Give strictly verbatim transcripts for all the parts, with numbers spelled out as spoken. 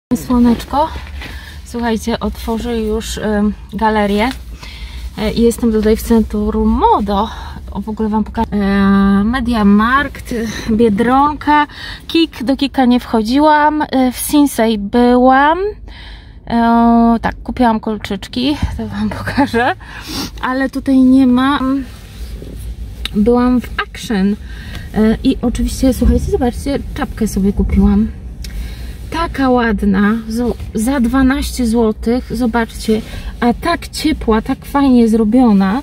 Słoneczko, słuchajcie, otworzę już y, galerię i y, jestem tutaj w centrum Modo. O, w ogóle wam pokażę. y, Mediamarkt, Biedronka, Kik, do Kika nie wchodziłam, y, w Sinsei byłam, y, tak, kupiłam kolczyczki, to wam pokażę, ale tutaj nie ma. Byłam w Action y, i oczywiście, słuchajcie, zobaczcie, czapkę sobie kupiłam. Taka ładna, za dwanaście złotych, zobaczcie, a tak ciepła, tak fajnie zrobiona.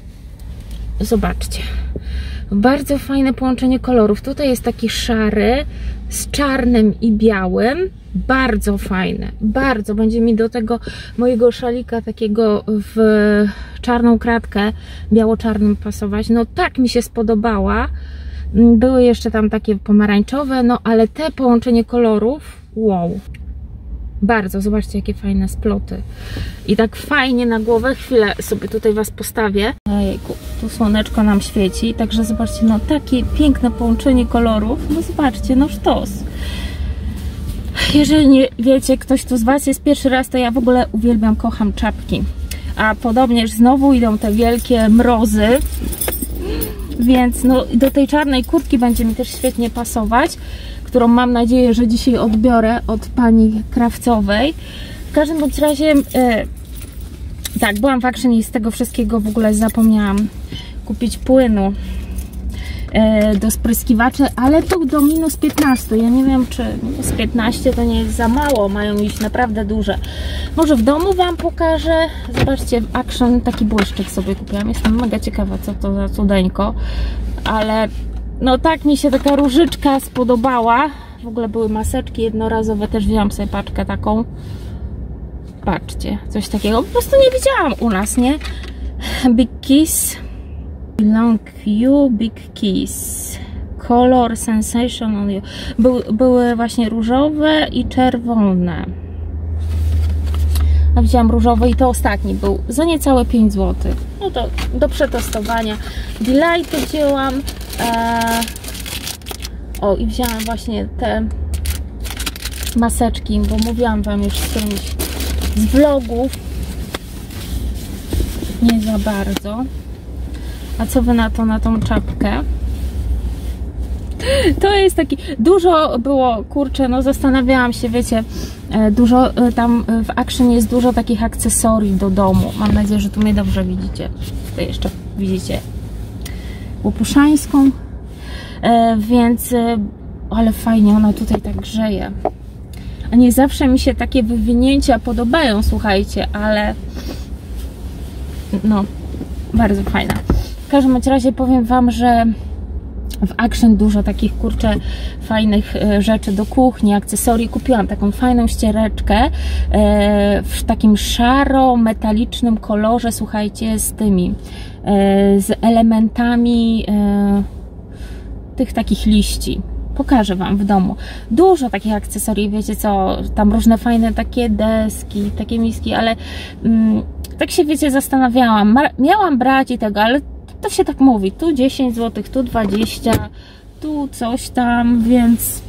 Zobaczcie, bardzo fajne połączenie kolorów. Tutaj jest taki szary z czarnym i białym, bardzo fajne, bardzo. Będzie mi do tego mojego szalika takiego w czarną kratkę biało-czarnym pasować. No tak mi się spodobała. Były jeszcze tam takie pomarańczowe, no ale te połączenie kolorów, wow, bardzo, zobaczcie jakie fajne sploty i tak fajnie na głowę. Chwilę sobie tutaj was postawię. Ojejku, tu słoneczko nam świeci, także zobaczcie, no takie piękne połączenie kolorów, no zobaczcie, no sztos. Jeżeli nie wiecie, ktoś tu z was jest pierwszy raz, to ja w ogóle uwielbiam, kocham czapki, a podobnież znowu idą te wielkie mrozy, więc no do tej czarnej kurtki będzie mi też świetnie pasować, którą mam nadzieję, że dzisiaj odbiorę od pani krawcowej. W każdym bądź razie e, tak, byłam w Action i z tego wszystkiego w ogóle zapomniałam kupić płynu e, do spryskiwaczy, ale to do minus piętnaście. Ja nie wiem, czy minus piętnaście to nie jest za mało, mają iść naprawdę duże. Może w domu wam pokażę. Zobaczcie, w Action taki błyszczyk sobie kupiłam. Jestem mega ciekawa, co to za cudeńko, ale no tak mi się taka różyczka spodobała. W ogóle były maseczki jednorazowe, też wzięłam sobie paczkę taką. Patrzcie, coś takiego po prostu nie widziałam u nas, nie? Big Kiss, Long You, Big Kiss, Color Sensation on You. By, były właśnie różowe i czerwone. A wzięłam różowy i to ostatni był za niecałe pięć złotych. No to do przetestowania. Delighty wzięłam. Eee, o, i wzięłam właśnie te maseczki, bo mówiłam wam już z którymś z vlogów. Nie za bardzo. A co wy na to, na tą czapkę? To jest taki, dużo było, kurczę, no zastanawiałam się, wiecie, dużo tam w Action jest dużo takich akcesorii do domu. Mam nadzieję, że tu mnie dobrze widzicie. Tutaj jeszcze widzicie łopuszańską, e, więc e, ale fajnie ona tutaj tak grzeje. A nie zawsze mi się takie wywinięcia podobają, słuchajcie, ale no, bardzo fajna. W każdym razie powiem wam, że w Action dużo takich, kurczę, fajnych rzeczy do kuchni, akcesorii. Kupiłam taką fajną ściereczkę e, w takim szaro-metalicznym kolorze, słuchajcie, z tymi, e, z elementami e, tych takich liści. Pokażę wam w domu. Dużo takich akcesorii, wiecie co, tam różne fajne takie deski, takie miski, ale mm, tak się, wiecie, zastanawiałam. Miałam brać i tego, ale to się tak mówi, tu dziesięć złotych, tu dwadzieścia, tu coś tam, więc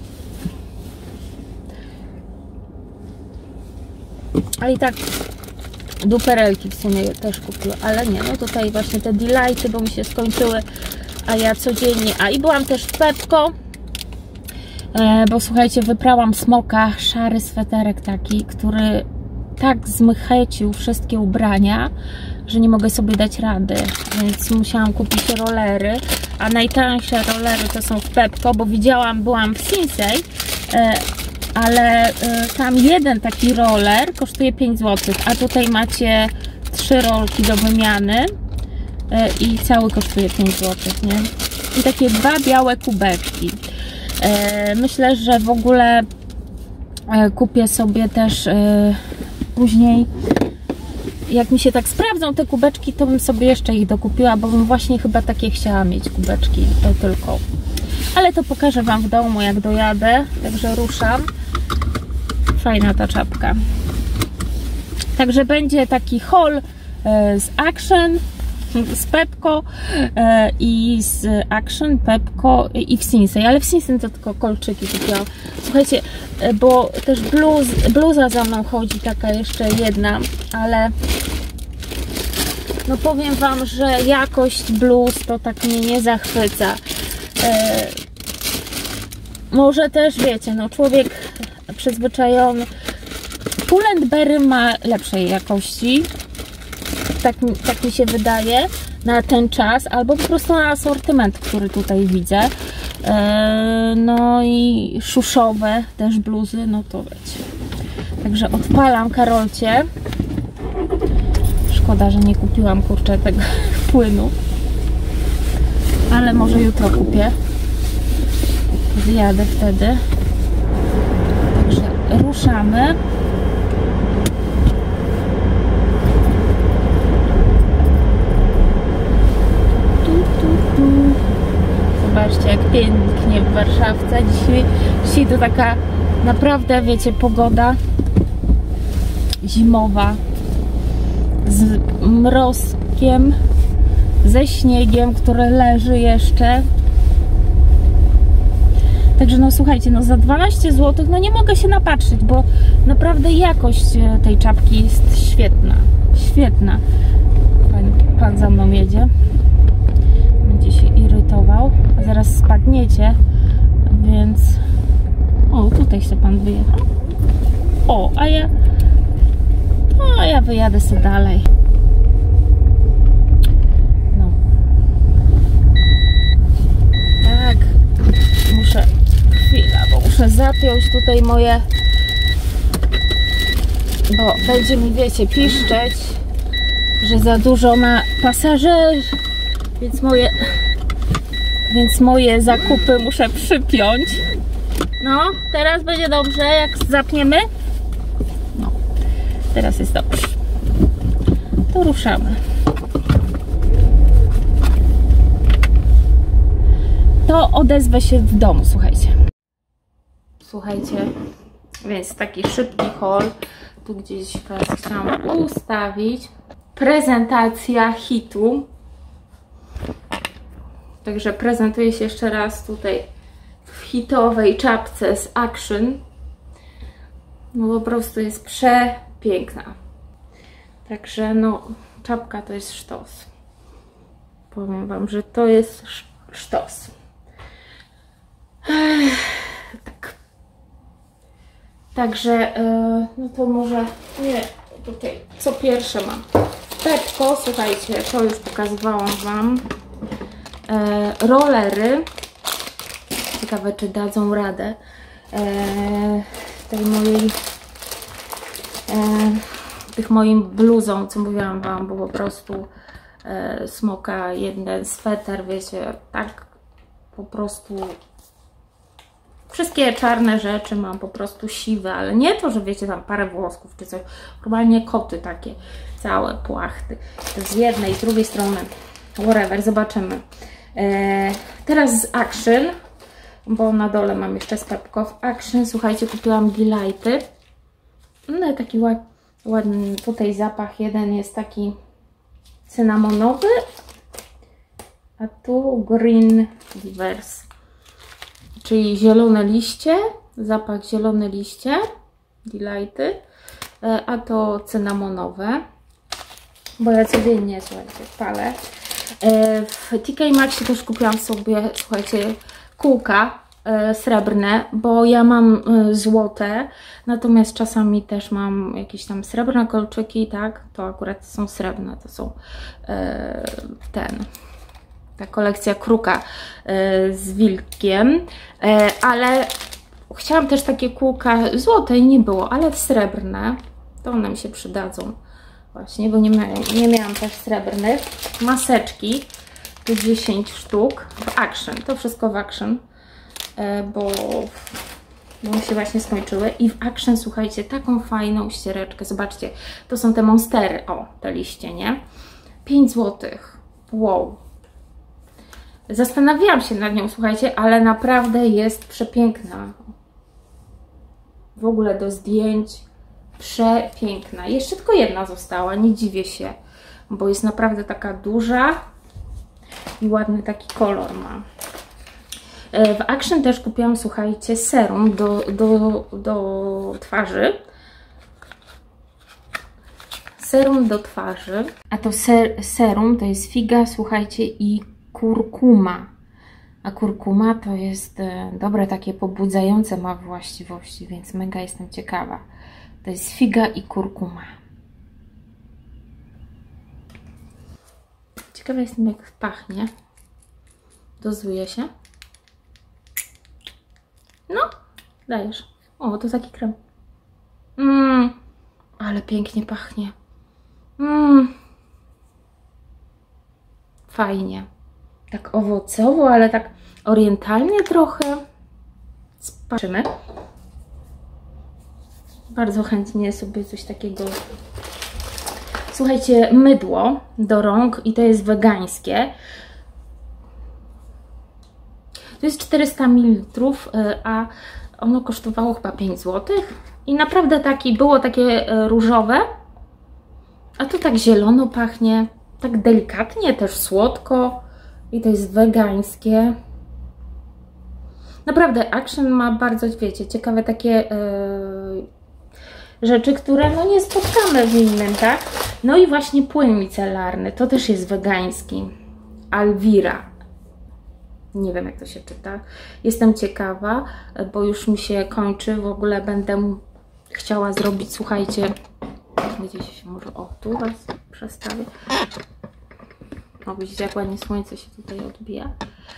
a i tak duperelki w sumie też kupiłam, ale nie, no tutaj właśnie te delighty, bo mi się skończyły, a ja codziennie, a i byłam też w Pepco, e, bo słuchajcie, wyprałam smoka, szary sweterek taki, który tak zmychecił wszystkie ubrania, że nie mogę sobie dać rady, więc musiałam kupić rolery, a najtańsze rolery to są w Pepco, bo widziałam, byłam w Sinsei, ale tam jeden taki roler kosztuje pięć złotych, a tutaj macie trzy rolki do wymiany i cały kosztuje pięć złotych, nie? I takie dwa białe kubeczki. Myślę, że w ogóle kupię sobie też później, jak mi się tak sprawdzą te kubeczki, to bym sobie jeszcze ich dokupiła, bo bym właśnie chyba takie chciała mieć kubeczki tylko. Ale to pokażę wam w domu, jak dojadę, także ruszam. Fajna ta czapka. Także będzie taki haul z Action, z Pepco. Pepco e, i z Action, Pepco i w Sinsei, ale w Sinsei to tylko kolczyki kupiłam. Słuchajcie, e, bo też bluz, bluza za mną chodzi, taka jeszcze jedna, ale no powiem wam, że jakość bluz to tak mnie nie zachwyca. E, może też wiecie, no człowiek przyzwyczajony. Pull&Bear ma lepszej jakości, tak, tak mi się wydaje, na ten czas, albo po prostu na asortyment, który tutaj widzę. E, no i szuszowe też bluzy, no to wiecie. Także odpalam Karolcie. Szkoda, że nie kupiłam, kurczę, tego płynu. Ale może jutro kupię. Zjadę wtedy. Także ruszamy. Tu, tu, tu. Zobaczcie, jak pięknie w Warszawce. Dzisiaj, dzisiaj to taka naprawdę, wiecie, pogoda zimowa. Z mrozkiem, ze śniegiem, który leży jeszcze. Także no słuchajcie, no za dwanaście złotych no nie mogę się napatrzeć, bo naprawdę jakość tej czapki jest świetna. Świetna. Pan, pan za mną jedzie. Będzie się irytował. A zaraz spadniecie, więc... O, tutaj się pan wyjechał. O, a ja... No, ja wyjadę sobie dalej. No. Tak. Muszę... Chwila, bo muszę zapiąć tutaj moje... Bo będzie mi, wiecie, piszczeć, że za dużo ma pasażer, więc moje... Więc moje zakupy muszę przypiąć. No, teraz będzie dobrze, jak zapniemy. No. Teraz jest dobrze. To ruszamy. To odezwę się w domu, słuchajcie. Słuchajcie, więc taki szybki haul. Tu gdzieś was chciałam ustawić. Prezentacja hitu. Także prezentuję się jeszcze raz tutaj w hitowej czapce z Action. No po prostu jest przepiękna. Także no, czapka to jest sztos. Powiem wam, że to jest sztos. Ech, tak. Także, yy, no to może, nie, tutaj co pierwsze mam. Pepco, słuchajcie, to już pokazywałam wam. Yy, rollery. Ciekawe, czy dadzą radę yy, tej mojej yy, tych moim bluzą, co mówiłam wam, bo po prostu yy, smoka jeden sweter, wiecie, tak po prostu wszystkie czarne rzeczy mam po prostu siwe, ale nie to, że wiecie, tam parę włosków czy coś, normalnie koty takie, całe płachty, to z jednej, z drugiej strony, whatever, zobaczymy. Yy, teraz z Action, bo na dole mam jeszcze z Pepco. W Action, słuchajcie, kupiłam Delighty. No taki ład, ładny tutaj zapach. Jeden jest taki cynamonowy, a tu Green Divers, czyli zielone liście, zapach zielone liście, Delighty, a to cynamonowe, bo ja codziennie, słuchajcie, palę. W T K Maxxie też kupiłam sobie, słuchajcie, kółka e, srebrne, bo ja mam e, złote, natomiast czasami też mam jakieś tam srebrne kolczyki, tak, to akurat są srebrne, to są e, ten, ta kolekcja kruka e, z wilkiem, e, ale chciałam też takie kółka złote i nie było, ale srebrne, to one mi się przydadzą właśnie, bo nie, mia nie miałam też srebrnych. Maseczki, tu dziesięć sztuk w Action, to wszystko w Action, bo, bo mi się właśnie skończyły. I w Action, słuchajcie, taką fajną ściereczkę, zobaczcie, to są te monstery, o, te liście, nie? pięć złotych, wow. Zastanawiałam się nad nią, słuchajcie, ale naprawdę jest przepiękna. W ogóle do zdjęć przepiękna. Jeszcze tylko jedna została, nie dziwię się, bo jest naprawdę taka duża I ładny taki kolor ma. W Action też kupiłam, słuchajcie, serum do, do, do twarzy. Serum do twarzy. A to ser, serum to jest figa, słuchajcie, i kurkuma. A kurkuma to jest e, dobre, takie pobudzające ma właściwości, więc mega jestem ciekawa. To jest figa i kurkuma. Ciekawa jestem, jak pachnie. Dozuje się. No, dajesz. O, to taki krem. Mmm, ale pięknie pachnie. Mmm. Fajnie. Tak owocowo, ale tak orientalnie trochę. Zobaczymy. Bardzo chętnie sobie coś takiego. Słuchajcie, mydło do rąk i to jest wegańskie. To jest czterysta mililitrów, a ono kosztowało chyba pięć złotych. I naprawdę taki, było takie różowe, a tu tak zielono pachnie, tak delikatnie, też słodko. I to jest wegańskie. Naprawdę Action ma bardzo, wiecie, ciekawe takie yy, rzeczy, które no nie spotkamy w innym, tak? No i właśnie płyn micelarny, to też jest wegański. Alvira. Nie wiem, jak to się czyta. Jestem ciekawa, bo już mi się kończy. W ogóle będę chciała zrobić, słuchajcie, widzicie się może, o, tu Was przestawię. O, widzicie, jak ładnie słońce się tutaj odbija.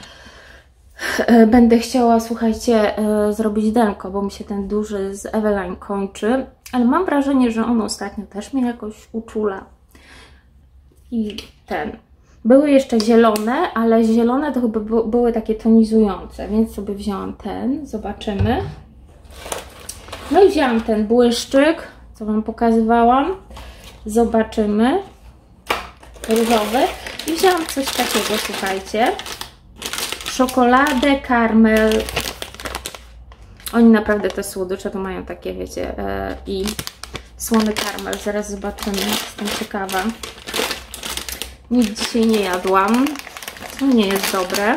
Będę chciała, słuchajcie, zrobić denko, bo mi się ten duży z Eveline kończy. Ale mam wrażenie, że on ostatnio też mnie jakoś uczula. I ten. Były jeszcze zielone, ale zielone to chyba były takie tonizujące, więc sobie wzięłam ten. Zobaczymy. No i wzięłam ten błyszczyk, co Wam pokazywałam. Zobaczymy. Różowy. I wzięłam coś takiego, słuchajcie. Czekoladę, karmel. Oni naprawdę te słodycze to mają takie, wiecie, e, i słony karmel. Zaraz zobaczymy, jestem ciekawa. Nic dzisiaj nie jadłam. To nie jest dobre.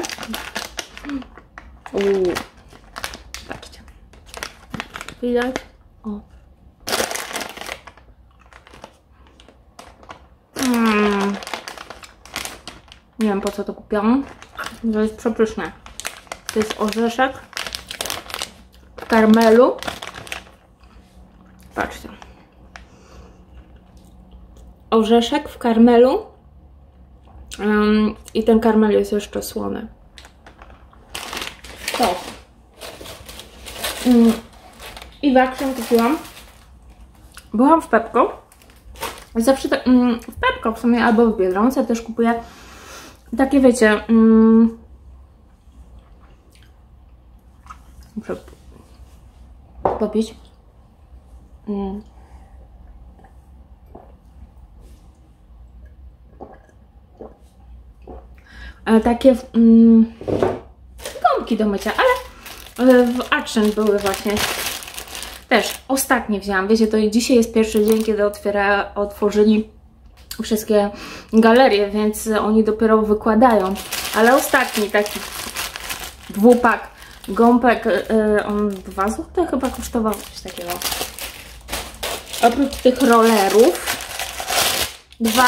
Uuu. Patrzcie. Widać? O. Mm. Nie wiem, po co to kupiłam. To jest przepyszne. To jest orzeszek w karmelu. Patrzcie. Orzeszek w karmelu. Um, I ten karmel jest jeszcze słony. To. Um, I w Action kupiłam. Byłam w Pepco. Zawsze tak, um, w Pepco w sumie albo w Biedronce też kupuję takie, wiecie, um, muszę popić. Um. Takie um, gąbki do mycia, ale w Action były właśnie też ostatnie wzięłam. Wiecie, to dzisiaj jest pierwszy dzień, kiedy otwiera, otworzyli wszystkie galerie, więc oni dopiero wykładają, ale ostatni taki dwupak gąbek, yy, on dwa złote chyba kosztował, coś takiego. Oprócz tych rollerów dwa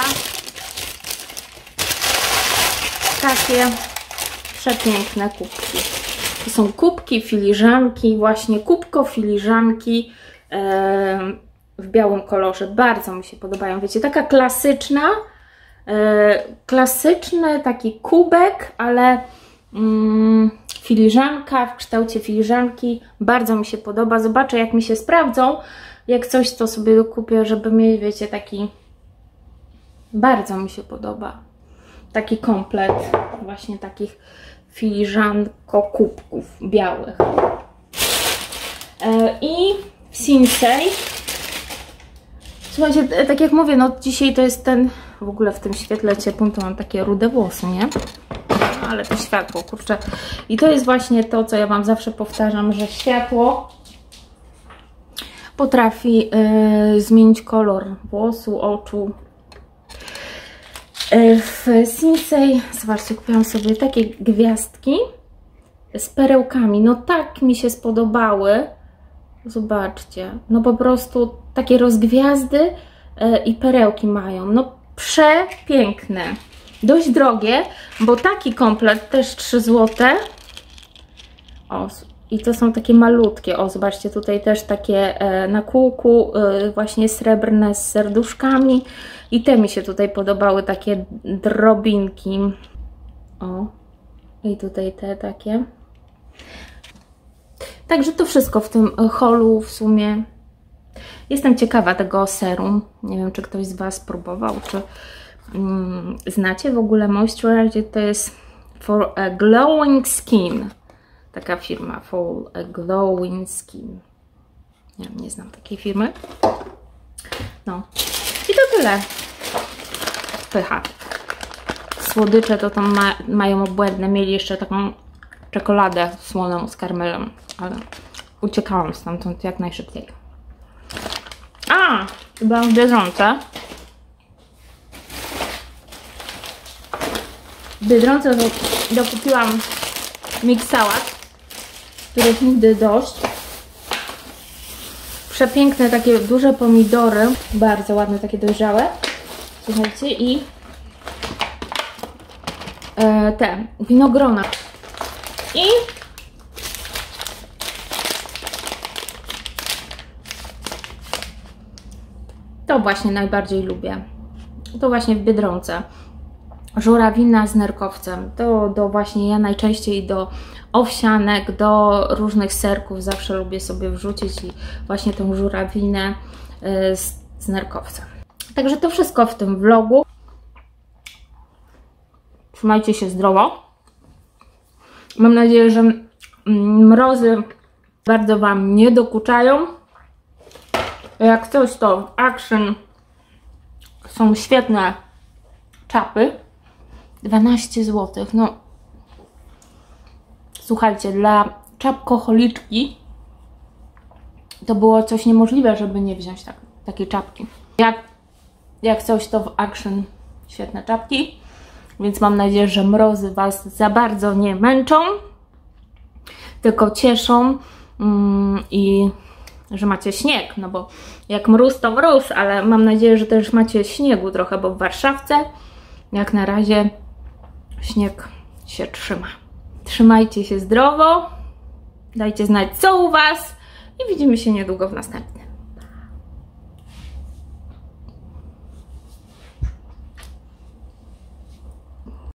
takie przepiękne kubki. To są kubki, filiżanki, właśnie kubko, filiżanki yy, w białym kolorze. Bardzo mi się podobają. Wiecie, taka klasyczna, yy, klasyczny taki kubek, ale yy, filiżanka w kształcie filiżanki. Bardzo mi się podoba. Zobaczę, jak mi się sprawdzą. Jak coś, to sobie kupię, żeby mieć, wiecie, taki... Bardzo mi się podoba. Taki komplet właśnie takich filiżanko-kubków białych. I w Sinsei, słuchajcie, tak jak mówię, no dzisiaj to jest ten, w ogóle w tym świetle ciepłym to mam takie rude włosy, nie? No, ale to światło, kurczę. I to jest właśnie to, co ja Wam zawsze powtarzam, że światło potrafi yy, zmienić kolor włosu, oczu. W Sinsei, zobaczcie, kupiłam sobie takie gwiazdki z perełkami. No tak mi się spodobały. Zobaczcie, no po prostu takie rozgwiazdy i perełki mają. No przepiękne. Dość drogie, bo taki komplet też trzy złote. O, i to są takie malutkie. O, zobaczcie, tutaj też takie e, na kółku e, właśnie srebrne z serduszkami. I te mi się tutaj podobały, takie drobinki. O, i tutaj te takie. Także to wszystko w tym haulu w sumie. Jestem ciekawa tego serum. Nie wiem, czy ktoś z Was próbował, czy mm, znacie w ogóle Moisturizer. To jest For a Glowing Skin. Taka firma, For a Glowing Skin. Nie, nie znam takiej firmy. No. I to tyle. Pycha. Słodycze to tam ma, mają obłędne. Mieli jeszcze taką czekoladę słoną z karmelem, ale uciekałam stamtąd jak najszybciej. A! Byłam w Biedronce. W Biedronce dokupiłam mix sałat, których nigdy dość. Przepiękne takie duże pomidory, bardzo ładne, takie dojrzałe. Słuchajcie, i e, te winogrona. I to właśnie najbardziej lubię. To właśnie w Biedronce. Żurawina z nerkowcem. To do właśnie ja najczęściej do owsianek, do różnych serków zawsze lubię sobie wrzucić i właśnie tą żurawinę z, z nerkowcem. Także to wszystko w tym vlogu. Trzymajcie się zdrowo. Mam nadzieję, że mrozy bardzo Wam nie dokuczają. Jak coś, to w Action są świetne czapy. dwanaście złotych. No, słuchajcie, dla czapkoholiczki to było coś niemożliwe, żeby nie wziąć tak, takiej czapki. Jak, jak coś, to w Action świetne czapki. Więc mam nadzieję, że mrozy Was za bardzo nie męczą, tylko cieszą mm, i że macie śnieg, no bo jak mróz to mróz, ale mam nadzieję, że też macie śniegu trochę, bo w Warszawce jak na razie śnieg się trzyma. Trzymajcie się zdrowo, dajcie znać co u Was i widzimy się niedługo w następnym.